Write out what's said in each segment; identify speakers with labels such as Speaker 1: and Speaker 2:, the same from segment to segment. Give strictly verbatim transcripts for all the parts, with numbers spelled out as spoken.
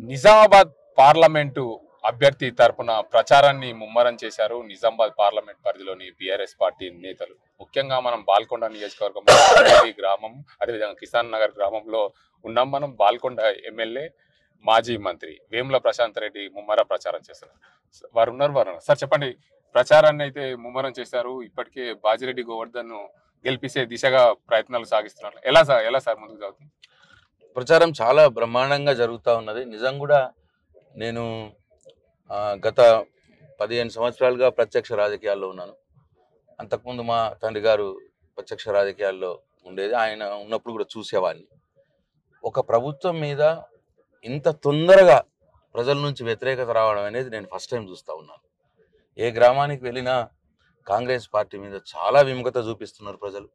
Speaker 1: Nizamabad parliament అభ్యర్థి తరపున ప్రచారాన్ని ముమ్మరం చేశారు నిజామాబాద్ పార్లమెంట్ పరిధిలోని బీఆర్ఎస్ పార్టీ నేతలు. ముఖ్యంగా మనం బాల్కొండ నియోజకవర్గంలో గ్రామం, అదేవిధంగా కిసాన్ నగర్ గ్రామంలో ఉన్నాం. మనం బాల్కొండ ఎమ్మెల్యే మాజీ మంత్రి వేముల ప్రశాంత్ రెడ్డి ముమ్మర ప్రచారం చేస్తున్నారు. వారు ఉన్నారు వారు సార్ చెప్పండి, ప్రచారాన్ని అయితే ముమ్మరం చేశారు. ఇప్పటికే బాజిరెడ్డి గోవర్ధన్ గెలిపిసే దిశగా ప్రయత్నాలు సాగిస్తున్నారు. ఎలా సార్ ఎలా సార్ ముందుకు సాగుతుంది
Speaker 2: ప్రచారం? చాలా బ్రహ్మాండంగా జరుగుతూ ఉన్నది. నిజం కూడా నేను గత పదిహేను సంవత్సరాలుగా ప్రత్యక్ష రాజకీయాల్లో ఉన్నాను. అంతకుముందు మా తండ్రి గారు ప్రత్యక్ష రాజకీయాల్లో ఉండేది, ఆయన ఉన్నప్పుడు కూడా చూసేవాడిని. ఒక ప్రభుత్వం మీద ఇంత తొందరగా ప్రజల నుంచి వ్యతిరేకత రావడం అనేది నేను ఫస్ట్ టైం చూస్తూ ఉన్నాను. ఏ గ్రామానికి వెళ్ళినా కాంగ్రెస్ పార్టీ మీద చాలా విముఖత చూపిస్తున్నారు ప్రజలు.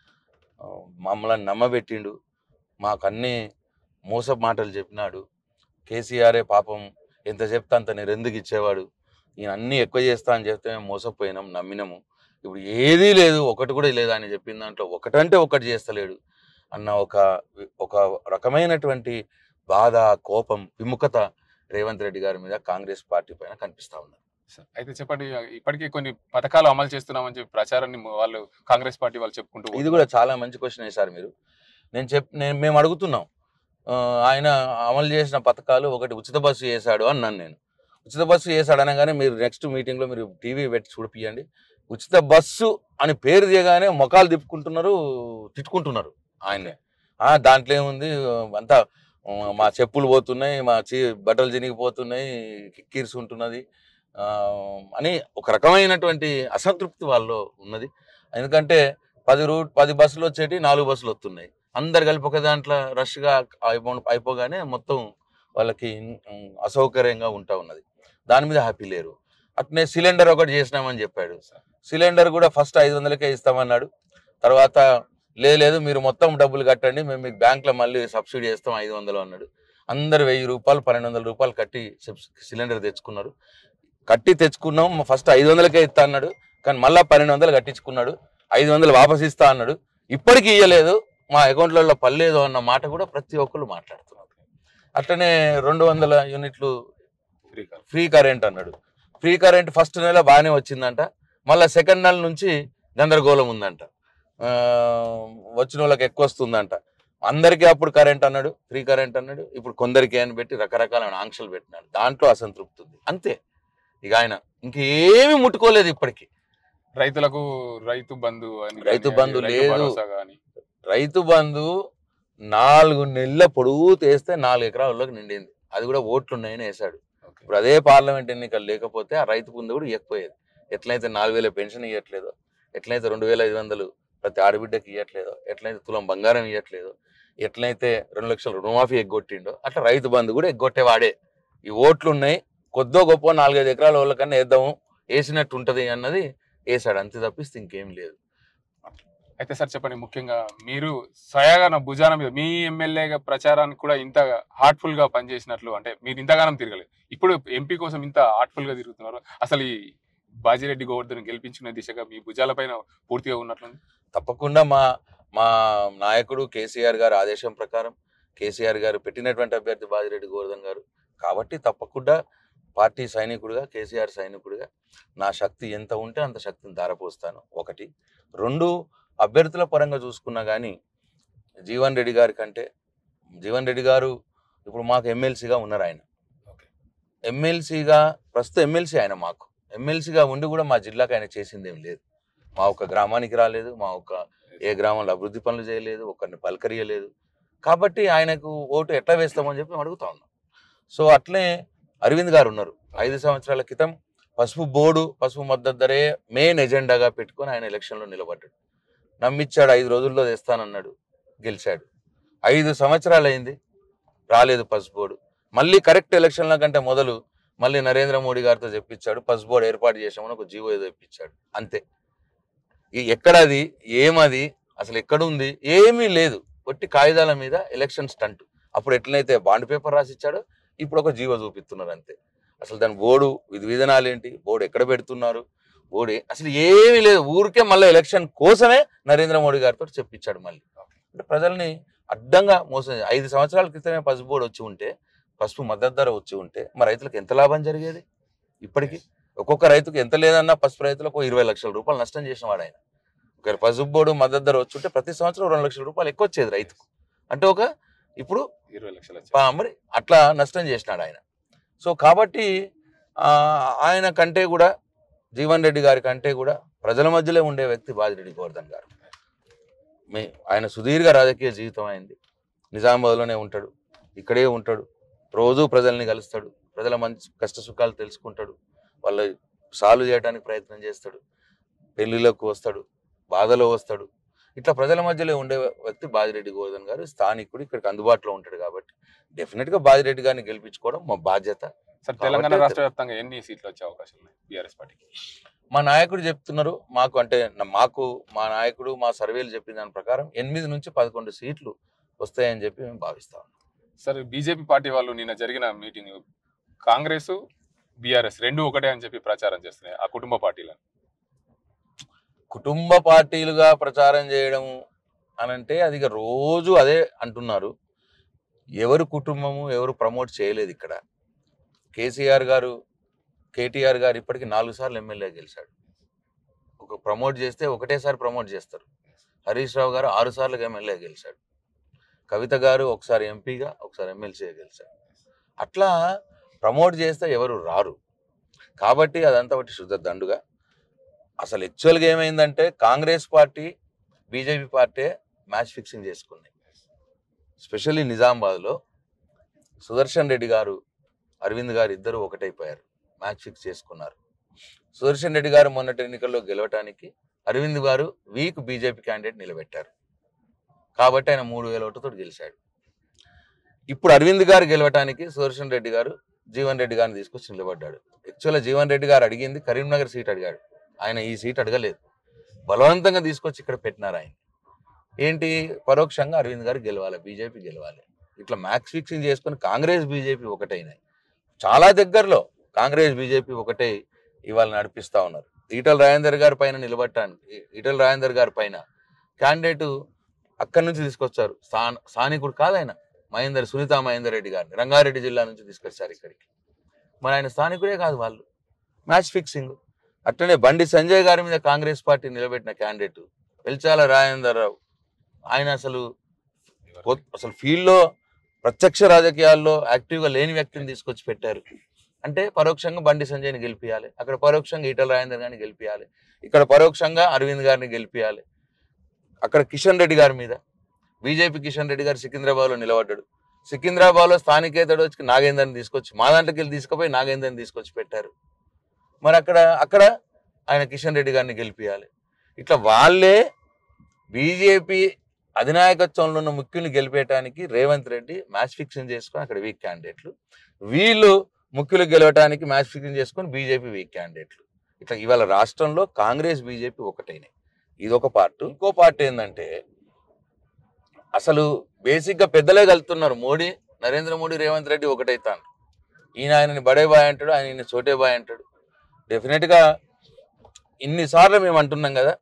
Speaker 2: మమ్మల్ని నమ్మబెట్టిండు, మాకన్నీ మోసపు మాటలు చెప్పినాడు. కేసీఆరే పాపం ఎంత చెప్తే అంత నేను ఎందుకు ఇచ్చేవాడు, ఈయన అన్నీ ఎక్కువ చేస్తా అని చెప్తే మేము మోసపోయినాం, నమ్మినాము. ఇప్పుడు ఏదీ లేదు, ఒకటి కూడా లేదు అని చెప్పిన దాంట్లో ఒకటంటే ఒకటి చేస్తలేడు అన్న ఒక ఒక రకమైనటువంటి బాధ, కోపం, విముఖత రేవంత్ రెడ్డి గారి మీద కాంగ్రెస్ పార్టీ పైన కనిపిస్తూ ఉన్నారు.
Speaker 1: అయితే చెప్పండి, ఇప్పటికీ కొన్ని పథకాలు అమలు చేస్తున్నామని చెప్పి ప్రచారాన్ని వాళ్ళు కాంగ్రెస్ పార్టీ వాళ్ళు చెప్పుకుంటూ,
Speaker 2: ఇది కూడా చాలా మంచి క్వశ్చన్ వేశారు మీరు. నేను చెప్ నేను మేము అడుగుతున్నాం, ఆయన అమలు చేసిన పథకాలు ఒకటి ఉచిత బస్సు వేశాడు అన్నాను నేను. ఉచిత బస్సు వేసాడు అనగానే మీరు నెక్స్ట్ మీటింగ్లో మీరు టీవీ పెట్టి చూడిపియండి. ఉచిత బస్సు అని పేరు తీయగానే మొఖాలు తిప్పుకుంటున్నారు, తిట్టుకుంటున్నారు ఆయన్నే. దాంట్లో ఏముంది, అంతా మా చెప్పులు పోతున్నాయి, మా చీ బట్టలు చినిగిపోతున్నాయి, కిక్కిరిసి ఉంటున్నది అని ఒక రకమైనటువంటి అసంతృప్తి వాళ్ళలో ఉన్నది. ఎందుకంటే పది రూట్ పది బస్సులు వచ్చేటి నాలుగు బస్సులు వస్తున్నాయి, అందరు కలిపి ఒక దాంట్లో రష్గా అయిపో అయిపోగానే మొత్తం వాళ్ళకి అసౌకర్యంగా ఉంటా ఉన్నది. దాని మీద హ్యాపీ లేరు. అట్నే సిలిండర్ ఒకటి చేసినామని చెప్పాడు. సిలిండర్ కూడా ఫస్ట్ ఐదు వందలకే ఇస్తామన్నాడు. తర్వాత లేదు లేదు మీరు మొత్తం డబ్బులు కట్టండి, మేము మీకు బ్యాంక్లో మళ్ళీ సబ్సిడీ చేస్తాం ఐదు వందలు అన్నాడు. అందరు వెయ్యి రూపాయలు పన్నెండు వందల రూపాయలు కట్టి సిలిండర్ తెచ్చుకున్నారు. కట్టి తెచ్చుకున్నాం, ఫస్ట్ ఐదు వందలకే ఇస్తా అన్నాడు, కానీ మళ్ళీ పన్నెండు వందలు కట్టించుకున్నాడు. ఐదు వందలు వాపస్ ఇస్తా అన్నాడు, ఇప్పటికీ ఇవ్వలేదు, మా అకౌంట్లలో పర్లేదు అన్న మాట కూడా ప్రతి ఒక్కరు మాట్లాడుతున్నారు. అట్లనే రెండు వందల యూనిట్లు ఫ్రీ ఫ్రీ కరెంట్ అన్నాడు. ఫ్రీ కరెంట్ ఫస్ట్ నెల బాగానే వచ్చిందంట, మళ్ళీ సెకండ్ నెల నుంచి గందరగోళం ఉందంట, వచ్చిన వాళ్ళకి ఎక్కువ వస్తుందంట. అందరికీ అప్పుడు కరెంట్ అన్నాడు, ఫ్రీ కరెంట్ అన్నాడు, ఇప్పుడు కొందరికి అని పెట్టి రకరకాల ఆంక్షలు పెట్టినాడు. దాంట్లో అసంతృప్తి ఉంది అంతే. ఇక ఆయన ఇంకేమీ ముట్టుకోలేదు ఇప్పటికీ.
Speaker 1: రైతులకు రైతు బంధు
Speaker 2: రైతు బంధు లేదు. రైతు బంధు నాలుగు నెలల పొడుగు తీస్తే నాలుగు ఎకరాల్లోకి నిండింది, అది కూడా ఓట్లు ఉన్నాయని వేశాడు. ఇప్పుడు అదే పార్లమెంట్ ఎన్నికలు లేకపోతే ఆ రైతు బంధు కూడా ఇవ్వకపోయేది. ఎట్లయితే నాలుగు వేల పెన్షన్ ఇవ్వట్లేదో, ఎట్లయితే రెండు వేల ఐదు వందలు ప్రతి ఆడబిడ్డకి ఇవ్వట్లేదో, ఎట్లయితే తులం బంగారం ఇవ్వట్లేదో, ఎట్లయితే రెండు లక్షల రుణమాఫీ ఎగ్గొట్టిండో, అట్లా రైతు బంధు కూడా ఎగ్గొట్టేవాడే. ఈ ఓట్లు ఉన్నాయి, కొద్దో గొప్ప నాలుగైదు ఎకరాల వాళ్ళకన్నా వేద్దాము, వేసినట్టు ఉంటుంది అన్నది వేసాడు, అంతే తప్పిస్తే ఇంకేం లేదు.
Speaker 1: అయితే సార్ చెప్పండి, ముఖ్యంగా మీరు స్వయాగా భుజాన మీద మీ ఎమ్మెల్యేగా ప్రచారానికి కూడా ఇంత హార్ట్ఫుల్ గా పనిచేసినట్లు, అంటే మీరు ఇంతగానం తిరగలేదు, ఇప్పుడు ఎంపీ కోసం ఇంత హార్ట్ఫుల్ గా తిరుగుతున్నారు. అసలు ఈ బాజిరెడ్డి గోవర్ధన్ గెలిపించుకునే దిశగా మీ భుజాల పైన పూర్తిగా ఉన్నట్లు?
Speaker 2: తప్పకుండా మా మా నాయకుడు కేసీఆర్ గారు ఆదేశం ప్రకారం కేసీఆర్ గారు పెట్టినటువంటి అభ్యర్థి బాజిరెడ్డి గోవర్ధన్ గారు కాబట్టి తప్పకుండా పార్టీ సైనికుడిగా, కేసీఆర్ సైనికుడిగా నా శక్తి ఎంత ఉంటే అంత శక్తిని ధారపోస్తాను. ఒకటి. రెండు, అభ్యర్థుల పరంగా చూసుకున్నా కానీ జీవన్ రెడ్డి గారి కంటే జీవన్ రెడ్డి గారు ఇప్పుడు మాకు ఎమ్మెల్సీగా ఉన్నారు. ఆయన ఎమ్మెల్సీగా ప్రస్తుతం ఎమ్మెల్సీ ఆయన మాకు ఎమ్మెల్సీగా ఉండి కూడా మా జిల్లాకు ఆయన చేసింది ఏం లేదు. మా ఒక్క గ్రామానికి రాలేదు, మా ఒక్క ఏ గ్రామంలో అభివృద్ధి పనులు చేయలేదు, ఒకరిని పలకరియలేదు. కాబట్టి ఆయనకు ఓటు ఎట్లా వేస్తామని చెప్పి అడుగుతా ఉన్నాం. సో అట్లే అరవింద్ గారు ఉన్నారు. ఐదు సంవత్సరాల క్రితం పసుపు బోర్డు, పసుపు మద్దతు ధరే మెయిన్ ఎజెండాగా పెట్టుకొని ఆయన ఎలక్షన్లో నిలబడ్డాడు. నమ్మిచ్చాడు, ఐదు రోజుల్లో తెస్తానన్నాడు, గెలిచాడు. ఐదు సంవత్సరాలు అయింది, రాలేదు పసుపు బోర్డు. మళ్ళీ కరెక్ట్ ఎలక్షన్ల కంటే మొదలు మళ్ళీ నరేంద్ర మోడీ గారితో చెప్పించాడు, పసుపు బోర్డు ఏర్పాటు చేసామని ఒక జీవో ఏదో ఇప్పించాడు, అంతే. ఎక్కడది, ఏమది, అసలు ఎక్కడుంది, ఏమీ లేదు. ఒట్టి కాగితాల మీద ఎలక్షన్ స్టంట్. అప్పుడు ఎట్లయితే బాండ్ పేపర్ రాసిచ్చాడో ఇప్పుడు ఒక జీవో చూపిస్తున్నారు, అంతే. అసలు దాని బోర్డు విధి విధానాలు ఏంటి, బోర్డు ఎక్కడ పెడుతున్నారు, బోర్డు అసలు ఏమీ లేదు. ఊరికే మళ్ళీ ఎలక్షన్ కోసమే నరేంద్ర మోడీ గారితో చెప్పించాడు. మళ్ళీ అంటే ప్రజల్ని అడ్డంగా మోసం. ఐదు సంవత్సరాల క్రితమే పసుపు బోర్డు వచ్చి ఉంటే పసుపు మద్దతు ధర వచ్చి ఉంటే మా రైతులకు ఎంత లాభం జరిగేది? ఇప్పటికీ ఒక్కొక్క రైతుకు ఎంత లేదన్నా పసుపు రైతులకు ఇరవై లక్షల రూపాయలు నష్టం చేసిన వాడు ఆయన. ఒక పసుపు బోర్డు మద్దతు ధర వచ్చి ఉంటే ప్రతి సంవత్సరం రెండు లక్షల రూపాయలు ఎక్కువ వచ్చేది రైతుకు. అంటే ఒక ఇప్పుడు
Speaker 1: ఇరవై లక్షలు
Speaker 2: మరి అట్లా నష్టం చేసినాడు ఆయన. సో కాబట్టి ఆయన కంటే కూడా జీవన్ రెడ్డి గారి కంటే కూడా ప్రజల మధ్యలో ఉండే వ్యక్తి బాజిరెడ్డి గోవర్ధన్ గారు. మే ఆయన సుదీర్ఘ రాజకీయ జీవితం అయింది. నిజామాబాద్లోనే ఉంటాడు, ఇక్కడే ఉంటాడు, రోజు ప్రజల్ని కలుస్తాడు, ప్రజల మంచి కష్ట సుఖాలు తెలుసుకుంటాడు, వాళ్ళ సాల్వ్ చేయడానికి ప్రయత్నం చేస్తాడు, పెళ్లిలోకి వస్తాడు, బాధలో వస్తాడు. ఇట్లా ప్రజల మధ్యలో ఉండే వ్యక్తి బాజిరెడ్డి గోవర్ధన్ గారు. స్థానికుడు, ఇక్కడికి అందుబాటులో ఉంటాడు కాబట్టి డెఫినెట్ గా బాజిరెడ్డి గారిని గెలిపించుకోవడం మా బాధ్యత.
Speaker 1: సార్ తెలంగాణ రాష్ట్ర వ్యాప్తంగా ఎన్ని సీట్లు వచ్చే అవకాశం ఉన్నాయి బీఆర్ఎస్ పార్టీకి?
Speaker 2: మా నాయకుడు చెప్తున్నారు మాకు, అంటే మాకు మా నాయకుడు మా సర్వేలు చెప్పిన దాని ప్రకారం ఎనిమిది నుంచి పదకొండు సీట్లు వస్తాయని చెప్పి మేము భావిస్తాం.
Speaker 1: సార్ బీజేపీ పార్టీ వాళ్ళు నిన్న జరిగిన మీటింగ్ కాంగ్రెస్ బీఆర్ఎస్ రెండు ఒకటే అని చెప్పి ప్రచారం చేస్తున్నాయి ఆ కుటుంబ పార్టీలను.
Speaker 2: కుటుంబ పార్టీలుగా ప్రచారం చేయడం అనంటే అది రోజు అదే అంటున్నారు. ఎవరు కుటుంబము ఎవరు ప్రమోట్ చేయలేదు ఇక్కడ. కేసీఆర్ గారు కేటీఆర్ గారు ఇప్పటికి నాలుగు సార్లు ఎమ్మెల్యే గెలిచాడు. ఒక ప్రమోట్ చేస్తే ఒకటేసారి ప్రమోట్ చేస్తారు. హరీష్ రావు గారు ఆరు సార్లు ఎమ్మెల్యే గెలిచాడు. కవిత గారు ఒకసారి ఎంపీగా ఒకసారి ఎమ్మెల్సీగా గెలిచాడు. అట్లా ప్రమోట్ చేస్తే ఎవరు రారు. కాబట్టి అదంతా ఒకటి శుద్ధ దండుగా. అసలు యాక్చువల్గా ఏమైందంటే Congress party BJP party match fixing చేసుకుంది. స్పెషల్లీ నిజామాబాద్లో సుదర్శన్ రెడ్డి గారు అరవింద్ గారు ఇద్దరు ఒకటైపోయారు, మ్యాచ్ ఫిక్స్ చేసుకున్నారు. సుదర్శన్ రెడ్డి గారు మొన్నటి ఎన్నికల్లో గెలవటానికి అరవింద్ గారు వీక్ బీజేపీ క్యాండిడేట్ నిలబెట్టారు కాబట్టి ఆయన మూడు వేల ఓటుతో గెలిచాడు. ఇప్పుడు అరవింద్ గారు గెలవటానికి సుదర్శన్ రెడ్డి గారు జీవన్ రెడ్డి గారిని తీసుకొచ్చి నిలబడ్డాడు. యాక్చువల్గా జీవన్ రెడ్డి గారు అడిగింది కరీంనగర్ సీట్ అడిగాడు, ఆయన ఈ సీట్ అడగలేదు. బలవంతంగా తీసుకొచ్చి ఇక్కడ పెట్టినారు ఆయన. ఏంటి పరోక్షంగా అరవింద్ గారు గెలవాలి, బీజేపీ గెలవాలి. ఇట్లా మ్యాచ్ ఫిక్సింగ్ చేసుకుని కాంగ్రెస్ బీజేపీ ఒకటైనాయి. చాలా దగ్గరలో కాంగ్రెస్ బీజేపీ ఒకటే ఇవాళ నడిపిస్తూ ఉన్నారు. ఈటల రాజేందర్ గారి పైన నిలబట్టడానికి ఈటల రాజేందర్ గారి పైన క్యాండిడేటు అక్కడి నుంచి తీసుకొచ్చారు. స్థాన స్థానికుడు కాదు ఆయన, మహేందర్ సునీతా మహేందర్ రెడ్డి గారిని రంగారెడ్డి జిల్లా నుంచి తీసుకొచ్చారు ఇక్కడికి. మరి ఆయన స్థానికుడే కాదు, వాళ్ళు మ్యాచ్ ఫిక్సింగ్. అట్లనే బండి సంజయ్ గారి మీద కాంగ్రెస్ పార్టీ నిలబెట్టిన క్యాండిడేట్ వెల్చాల రాజేందర్ రావు, ఆయన అసలు అసలు ఫీల్డ్లో ప్రత్యక్ష రాజకీయాల్లో యాక్టివ్గా లేని వ్యక్తిని తీసుకొచ్చి పెట్టారు. అంటే పరోక్షంగా బండి సంజయ్ని గెలిపియాలి, అక్కడ పరోక్షంగా ఈటల రాజేందర్ గారిని గెలిపియాలి, ఇక్కడ పరోక్షంగా అరవింద్ గారిని గెలిపియాలి. అక్కడ కిషన్ రెడ్డి గారి మీద బీజేపీ కిషన్ రెడ్డి గారు సికింద్రాబాద్లో నిలబడ్డాడు. సికింద్రాబాద్లో స్థానికేతడు వచ్చి నాగేందర్ని తీసుకొచ్చి మా దాంట్లోకి వెళ్ళి తీసుకుపోయి నాగేందర్ని తీసుకొచ్చి పెట్టారు. మరి అక్కడ అక్కడ ఆయన కిషన్ రెడ్డి గారిని గెలిపియాలి. ఇట్లా వాళ్ళే బీజేపీ అధినాయకత్వంలో ఉన్న ముఖ్యుల్ని గెలిపేయడానికి రేవంత్ రెడ్డి మ్యాచ్ ఫిక్సింగ్ చేసుకొని అక్కడ వీక్ క్యాండిడేట్లు, వీళ్ళు ముఖ్యులు గెలవడానికి మ్యాచ్ ఫిక్సింగ్ చేసుకొని బీజేపీ వీక్ క్యాండిడేట్లు. ఇట్లా ఇవాళ రాష్ట్రంలో కాంగ్రెస్ బీజేపీ ఒకటైనాయి. ఇదొక పార్ట్. ఇంకో పార్ట్ ఏంటంటే అసలు బేసిక్గా పెద్దలే కలుతున్నారు. మోడీ నరేంద్ర మోడీ రేవంత్ రెడ్డి ఒకటైతాను. ఈయన ఆయనని బడే బాయ్ అంటాడు, ఆయన ఈయన చోటే బాయ్ అంటాడు. డెఫినెట్గా ఇన్నిసార్లు మేము అంటున్నాం కదా,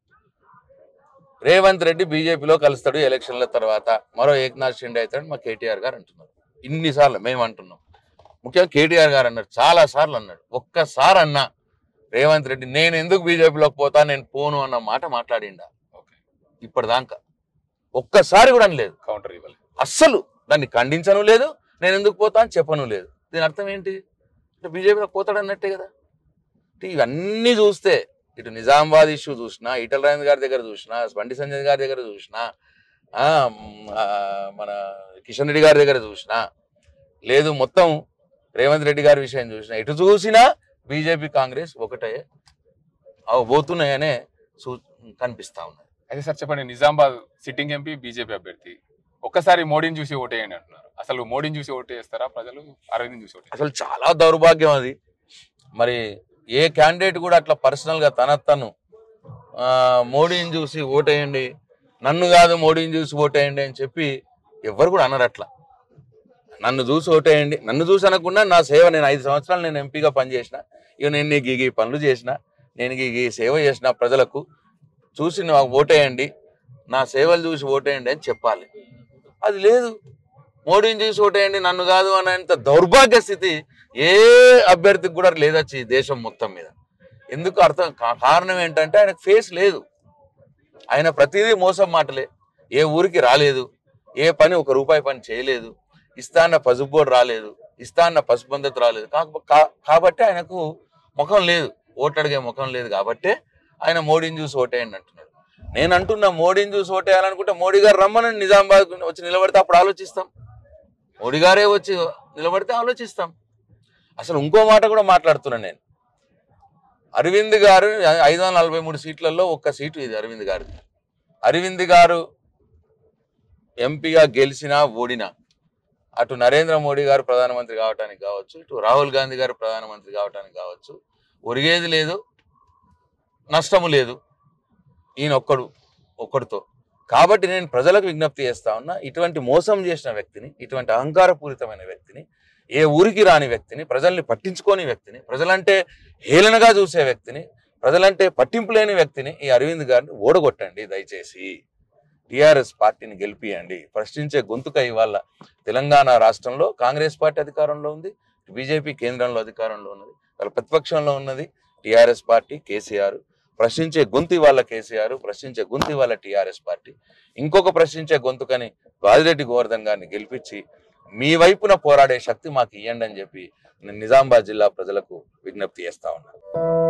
Speaker 2: రేవంత్ రెడ్డి బీజేపీలో కలుస్తాడు ఎలక్షన్ల తర్వాత, మరో ఏక్నాథ్ షిండే అవుతాడు మా కేటీఆర్ గారు అంటున్నారు. ఇన్నిసార్లు మేము అంటున్నాం. ముఖ్యంగా కేటీఆర్ గారు అన్నారు, చాలా సార్లు అన్నాడు. ఒక్కసారి అన్నా రేవంత్ రెడ్డి నేను ఎందుకు బీజేపీలోకి పోతా, నేను పోను అన్న మాట మాట్లాడిండా ఇప్పటిదాకా? ఒక్కసారి కూడా అనలేదు,
Speaker 1: కౌంటర్ ఇవ్వాలి.
Speaker 2: అస్సలు దాన్ని ఖండించను లేదు, నేను ఎందుకు పోతా అని చెప్పను లేదు. దీని అర్థం ఏంటి? అంటే బీజేపీలోకి పోతాడు అన్నట్టే కదా. ఇవన్నీ చూస్తే ఇటు నిజామాబాద్ ఇష్యూ చూసినా, ఈటల రాజేందర్ గారి దగ్గర చూసినా, బండి సంజయ్ గారి దగ్గర చూసినా, మన కిషన్ రెడ్డి గారి దగ్గర చూసినా, లేదు మొత్తం రేవంత్ రెడ్డి గారి విషయం చూసినా, ఇటు చూసినా బీజేపీ కాంగ్రెస్ ఒకటే అవి పోతున్నాయనే సూ కనిపిస్తా ఉన్నాయి.
Speaker 1: అయితే సార్ చెప్పండి, నిజామాబాద్ సిట్టింగ్ ఎంపీ బీజేపీ అభ్యర్థి ఒక్కసారి మోడీని చూసి ఓటేయండి అంటున్నారు. అసలు మోడీని చూసి ఓటేస్తారా ప్రజలు, అరవింద్ చూసి ఓటే?
Speaker 2: అసలు చాలా దౌర్భాగ్యం అది. మరి ఏ క్యాండిడేట్ కూడా అట్లా పర్సనల్గా తన తను మోడీని చూసి ఓటేయండి, నన్ను కాదు మోడీని చూసి ఓటేయండి అని చెప్పి ఎవరు కూడా అన్నారు. అట్లా నన్ను చూసి ఓటేయండి, నన్ను చూసి అనకుండా నా సేవ, నేను ఐదు సంవత్సరాలు నేను ఎంపీగా పనిచేసిన, ఇక నేను నీకు ఈ పనులు చేసిన, నేను ఈ సేవ చేసిన ప్రజలకు, చూసి నువ్వు ఓటేయండి, నా సేవలు చూసి ఓటేయండి అని చెప్పాలి. అది లేదు. మోడీని చూసి ఓటేయండి నన్ను కాదు అనేంత దౌర్భాగ్య స్థితి ఏ అభ్యర్థికి కూడా లేదచ్చి ఈ దేశం మొత్తం మీద. ఎందుకు అర్థం కారణం ఏంటంటే ఆయనకు ఫేస్ లేదు. ఆయన ప్రతిదీ మోసం మాటలే. ఏ ఊరికి రాలేదు, ఏ పని ఒక రూపాయి పని చేయలేదు, ఇస్తా అన్న పసుపు బోర్డు రాలేదు, ఇస్తా అన్న పసుపు పద్ధతి రాలేదు. కాబట్టి ఆయనకు ముఖం లేదు, ఓటు అడిగే ముఖం లేదు. కాబట్టి ఆయన మోడీని చూసి ఓటేయండి అంటున్నాడు. నేను అంటున్నా మోడీని చూసి ఓటేయాలనుకుంటే మోడీ గారు రమ్మని నిజామాబాద్ వచ్చి నిలబడితే అప్పుడు ఆలోచిస్తాం. మోడీ గారే వచ్చి నిలబడితే ఆలోచిస్తాం. అసలు ఇంకో మాట కూడా మాట్లాడుతున్నాను నేను. అరవింద్ గారు ఐదు వందల నలభై మూడు సీట్లలో ఒక్క సీటు ఇది అరవింద్ గారు. అరవింద్ గారు ఎంపీగా గెలిచినా ఓడినా అటు నరేంద్ర మోడీ గారు ప్రధానమంత్రి కావటానికి కావచ్చు, ఇటు రాహుల్ గాంధీ గారు ప్రధానమంత్రి కావటానికి కావచ్చు, ఒరిగేది లేదు, నష్టము లేదు ఈయన ఒక్కడు ఒక్కడితో. కాబట్టి నేను ప్రజలకు విజ్ఞప్తి చేస్తా ఉన్నా, ఇటువంటి మోసం చేసిన వ్యక్తిని, ఇటువంటి అహంకారపూరితమైన వ్యక్తిని, ఏ ఊరికి రాని వ్యక్తిని, ప్రజల్ని పట్టించుకోని వ్యక్తిని, ప్రజలంటే హేళనగా చూసే వ్యక్తిని, ప్రజలంటే పట్టింపు లేని వ్యక్తిని ఈ అరవింద్ గారిని ఓడగొట్టండి. దయచేసి టీఆర్ఎస్ పార్టీని గెలిపియండి. ప్రశ్నించే గొంతుక ఇవాళ తెలంగాణ రాష్ట్రంలో కాంగ్రెస్ పార్టీ అధికారంలో ఉంది, బీజేపీ కేంద్రంలో అధికారంలో ఉన్నది, వాళ్ళ ప్రతిపక్షంలో ఉన్నది టీఆర్ఎస్ పార్టీ, కేసీఆర్. ప్రశ్నించే గొంతు ఇవాళ కేసీఆర్, ప్రశ్నించే గొంతు ఇవాళ టీఆర్ఎస్ పార్టీ. ఇంకొక ప్రశ్నించే గొంతుకని వాదిరెడ్డి గోవర్ధన్ గారిని గెలిపించి మీ వైపున పోరాడే శక్తి మాకు ఇవ్వండి అని చెప్పి నేను నిజామాబాద్ జిల్లా ప్రజలకు విజ్ఞప్తి చేస్తా ఉన్నాను.